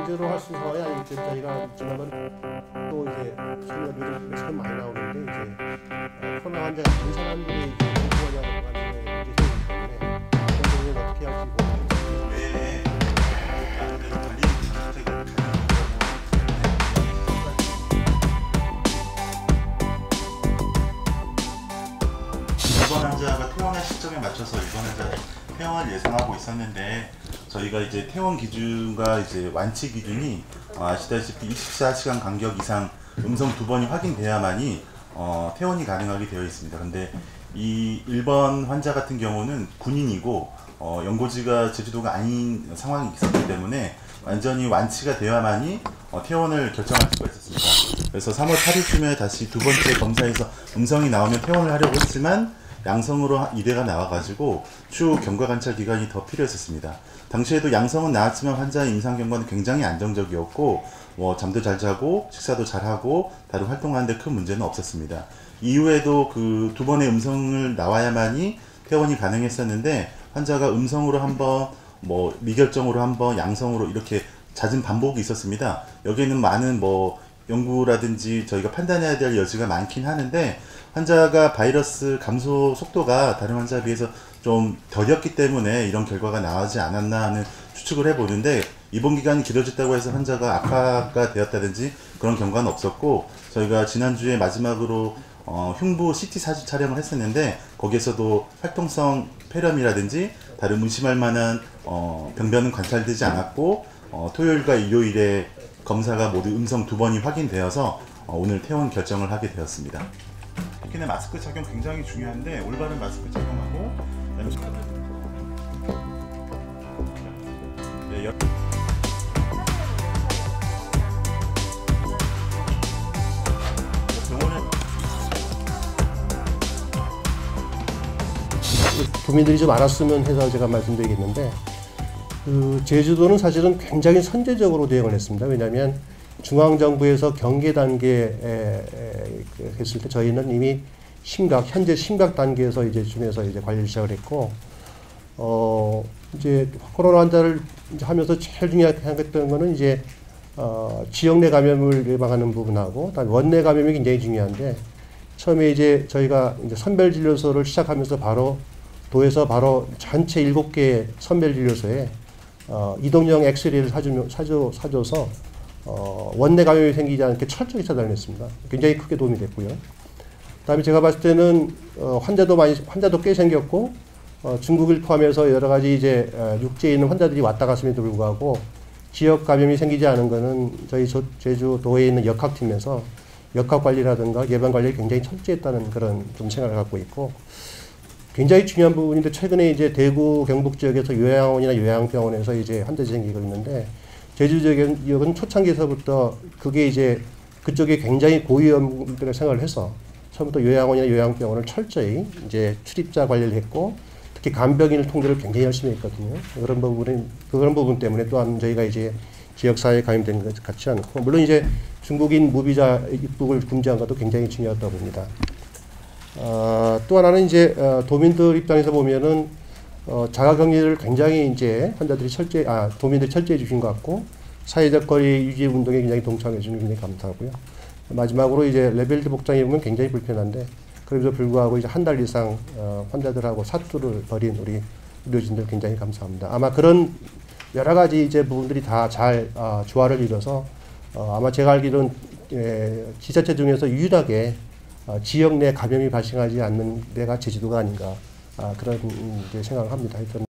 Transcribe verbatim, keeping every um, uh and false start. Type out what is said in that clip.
제대로 할 수 있는 상황이 아니기 때문에 저희가 지난번에 또 이제 수면비를 매스컴 많이 나오는데 이제 어, 코로나 환자가 된 사람들이 이제 공부하냐고 하는 문제이기 때문에 그런 부분을 어떻게 할지 고민합니다. 왜 관리 정책을 입원 환자가 퇴원할 시점에 맞춰서 입원 환자 퇴원을 예상하고 있었는데 저희가 이제 퇴원 기준과 이제 완치 기준이 어, 아시다시피 이십사 시간 간격 이상 음성 두 번이 확인돼야만이 어, 퇴원이 가능하게 되어 있습니다. 근데 이 일 번 환자 같은 경우는 군인이고 어, 연고지가 제주도가 아닌 상황이 있었기 때문에 완전히 완치가 되어야만이 어, 퇴원을 결정할 수가 있었습니다. 그래서 삼월 팔일쯤에 다시 두 번째 검사에서 음성이 나오면 퇴원을 하려고 했지만 양성으로 이대가 나와가지고 추후 경과 관찰 기간이 더 필요했었습니다. 당시에도 양성은 나왔지만 환자의 임상 경과는 굉장히 안정적이었고 뭐 잠도 잘 자고 식사도 잘 하고 다른 활동하는데 큰 문제는 없었습니다. 이후에도 그 두 번의 음성을 나와야만이 퇴원이 가능했었는데 환자가 음성으로 한번 뭐 미결정으로 한번 양성으로 이렇게 잦은 반복이 있었습니다. 여기에는 많은 뭐 연구라든지 저희가 판단해야 될 여지가 많긴 하는데 환자가 바이러스 감소 속도가 다른 환자에 비해서 좀 더뎠기 때문에 이런 결과가 나오지 않았나 하는 추측을 해보는데 입원 기간이 길어졌다고 해서 환자가 악화가 되었다든지 그런 경과는 없었고 저희가 지난주에 마지막으로 어, 흉부 씨티 사진 촬영을 했었는데 거기에서도 활동성 폐렴이라든지 다른 의심할 만한 어, 병변은 관찰되지 않았고 어, 토요일과 일요일에 검사가 모두 음성 두 번이 확인되어서 어, 오늘 퇴원 결정을 하게 되었습니다. 특히나 마스크 착용 굉장히 중요한데 올바른 마스크 착용하고 네, 여... 병원에 도민들이 좀 알았으면 해서 제가 말씀드리겠는데 그 제주도는 사실은 굉장히 선제적으로 대응을 했습니다. 왜냐하면 중앙정부에서 경계 단계에 했을 때 저희는 이미 심각, 현재 심각 단계에서 이제 쯤에서 이제 관리를 시작을 했고, 어, 이제 코로나 환자를 이제 하면서 제일 중요하게 생각했던 거는 이제, 어, 지역 내 감염을 예방하는 부분하고, 그다음에 원내 감염이 굉장히 중요한데, 처음에 이제 저희가 이제 선별진료소를 시작하면서 바로 도에서 바로 전체 일곱 개 선별진료소에 어, 이동형 엑스레이를 사주, 사줘, 사줘서 어, 원내 감염이 생기지 않게 철저히 차단을 했습니다. 굉장히 크게 도움이 됐고요. 그 다음에 제가 봤을 때는 어, 환자도 많이, 환자도 꽤 생겼고, 어, 중국을 포함해서 여러 가지 이제 어, 육지에 있는 환자들이 왔다 갔음에도 불구하고 지역 감염이 생기지 않은 거는 저희 조, 제주도에 있는 역학팀에서 역학 관리라든가 예방 관리를 굉장히 철저히 했다는 그런 좀 생각을 갖고 있고, 굉장히 중요한 부분인데 최근에 이제 대구 경북 지역에서 요양원이나 요양병원에서 이제 환자들이 생기고 있는데 제주 지역은 초창기에서부터 그게 이제 그쪽에 굉장히 고위험들을 생각을 해서 처음부터 요양원이나 요양병원을 철저히 이제 출입자 관리를 했고 특히 간병인 통제를 굉장히 열심히 했거든요. 그런 부분은 그런 부분 때문에 또한 저희가 이제 지역사회에 감염된 것 같지 않고 물론 이제 중국인 무비자 입국을 금지한 것도 굉장히 중요하다고 봅니다. 어, 또 하나는 이제 어, 도민들 입장에서 보면은 어, 자가격리를 굉장히 이제 환자들이 철저히 아 도민들이 철저히 해주신 것 같고 사회적 거리 유지 운동에 굉장히 동참해 주는 굉장히 감사하고요. 마지막으로 이제 레벨드 복장에 보면 굉장히 불편한데 그럼에도 불구하고 이제 한 달 이상 어, 환자들하고 사투를 벌인 우리 의료진들 굉장히 감사합니다. 아마 그런 여러 가지 이제 부분들이 다 잘 어, 조화를 이뤄서 어, 아마 제가 알기로는 예, 지자체 중에서 유일하게 어, 지역 내 감염이 발생하지 않는 데가 제주도가 아닌가 아, 그런 음, 생각을 합니다. 하여튼